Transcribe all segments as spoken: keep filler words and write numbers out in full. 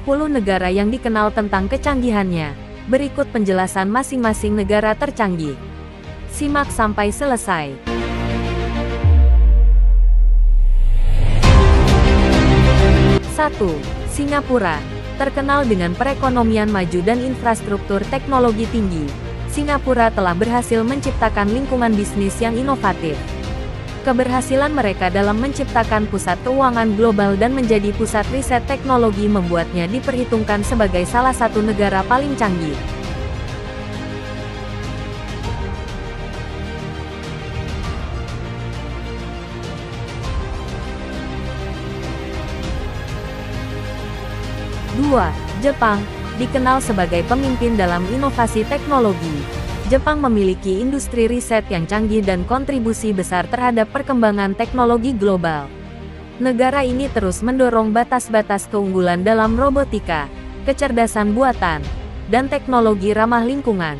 sepuluh negara yang dikenal tentang kecanggihannya. Berikut penjelasan masing-masing negara tercanggih. Simak sampai selesai. satu. Singapura. Terkenal dengan perekonomian maju dan infrastruktur teknologi tinggi, Singapura telah berhasil menciptakan lingkungan bisnis yang inovatif. Keberhasilan mereka dalam menciptakan pusat keuangan global dan menjadi pusat riset teknologi membuatnya diperhitungkan sebagai salah satu negara paling canggih. dua. Jepang. Dikenal sebagai pemimpin dalam inovasi teknologi, Jepang memiliki industri riset yang canggih dan kontribusi besar terhadap perkembangan teknologi global. Negara ini terus mendorong batas-batas keunggulan dalam robotika, kecerdasan buatan, dan teknologi ramah lingkungan.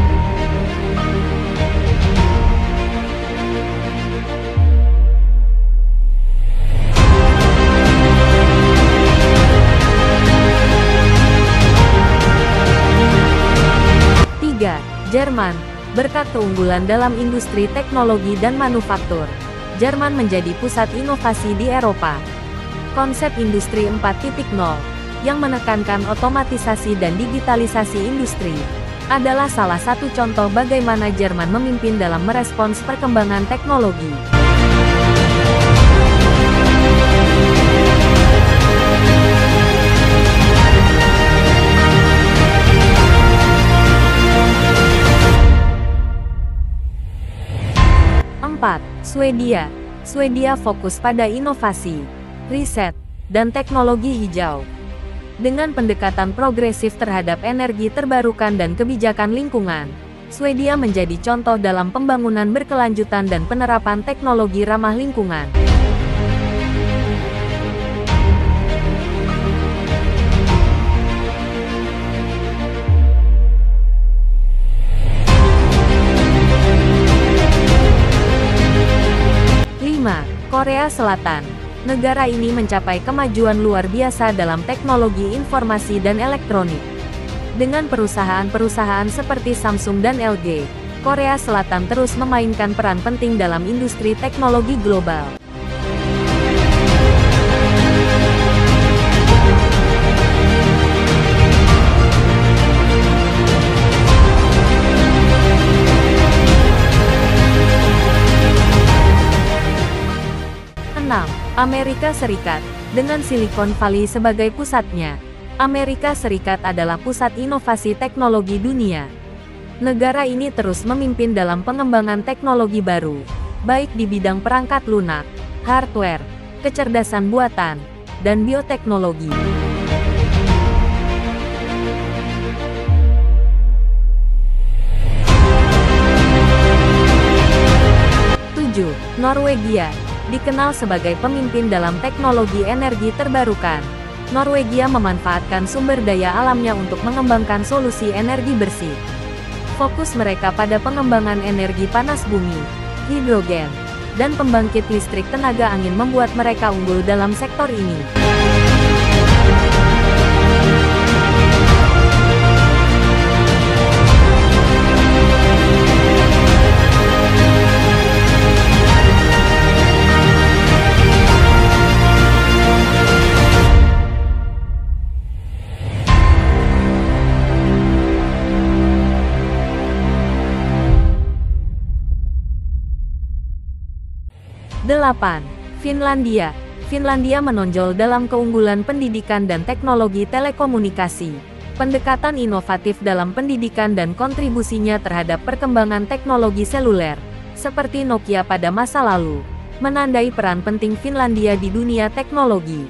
Jerman. Berkat keunggulan dalam industri teknologi dan manufaktur, Jerman menjadi pusat inovasi di Eropa. Konsep Industri empat titik nol, yang menekankan otomatisasi dan digitalisasi industri, adalah salah satu contoh bagaimana Jerman memimpin dalam merespons perkembangan teknologi. empat. Swedia. Swedia fokus pada inovasi, riset, dan teknologi hijau. Dengan pendekatan progresif terhadap energi terbarukan dan kebijakan lingkungan, Swedia menjadi contoh dalam pembangunan berkelanjutan dan penerapan teknologi ramah lingkungan. Korea Selatan. Negara ini mencapai kemajuan luar biasa dalam teknologi informasi dan elektronik. Dengan perusahaan-perusahaan seperti Samsung dan L G, Korea Selatan terus memainkan peran penting dalam industri teknologi global. enam. Amerika Serikat. Dengan Silicon Valley sebagai pusatnya, Amerika Serikat adalah pusat inovasi teknologi dunia. Negara ini terus memimpin dalam pengembangan teknologi baru, baik di bidang perangkat lunak, hardware, kecerdasan buatan, dan bioteknologi. tujuh. Norwegia. Dikenal sebagai pemimpin dalam teknologi energi terbarukan, Norwegia memanfaatkan sumber daya alamnya untuk mengembangkan solusi energi bersih. Fokus mereka pada pengembangan energi panas bumi, hidrogen, dan pembangkit listrik tenaga angin membuat mereka unggul dalam sektor ini. delapan. Finlandia. Finlandia menonjol dalam keunggulan pendidikan dan teknologi telekomunikasi. Pendekatan inovatif dalam pendidikan dan kontribusinya terhadap perkembangan teknologi seluler, seperti Nokia pada masa lalu, menandai peran penting Finlandia di dunia teknologi.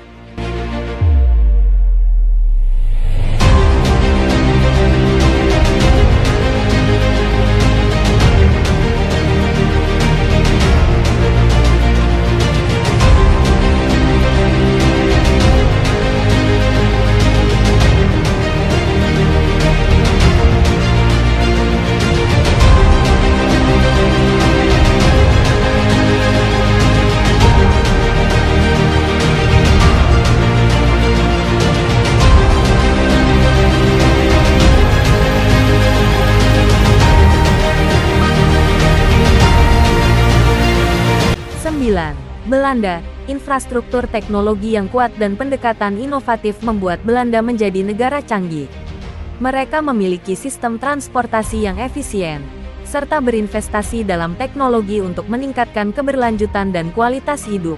sembilan. Belanda. Infrastruktur teknologi yang kuat dan pendekatan inovatif membuat Belanda menjadi negara canggih. Mereka memiliki sistem transportasi yang efisien, serta berinvestasi dalam teknologi untuk meningkatkan keberlanjutan dan kualitas hidup.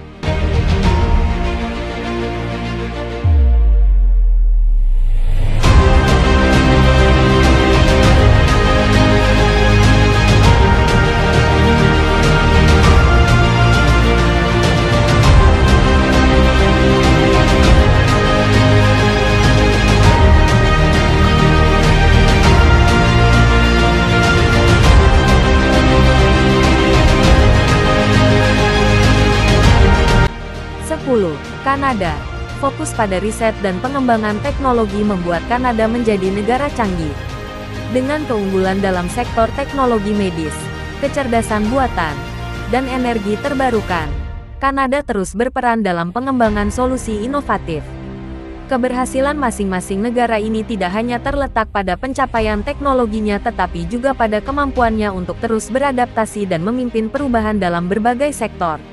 sepuluh. Kanada. Fokus pada riset dan pengembangan teknologi membuat Kanada menjadi negara canggih. Dengan keunggulan dalam sektor teknologi medis, kecerdasan buatan, dan energi terbarukan, Kanada terus berperan dalam pengembangan solusi inovatif. Keberhasilan masing-masing negara ini tidak hanya terletak pada pencapaian teknologinya tetapi juga pada kemampuannya untuk terus beradaptasi dan memimpin perubahan dalam berbagai sektor.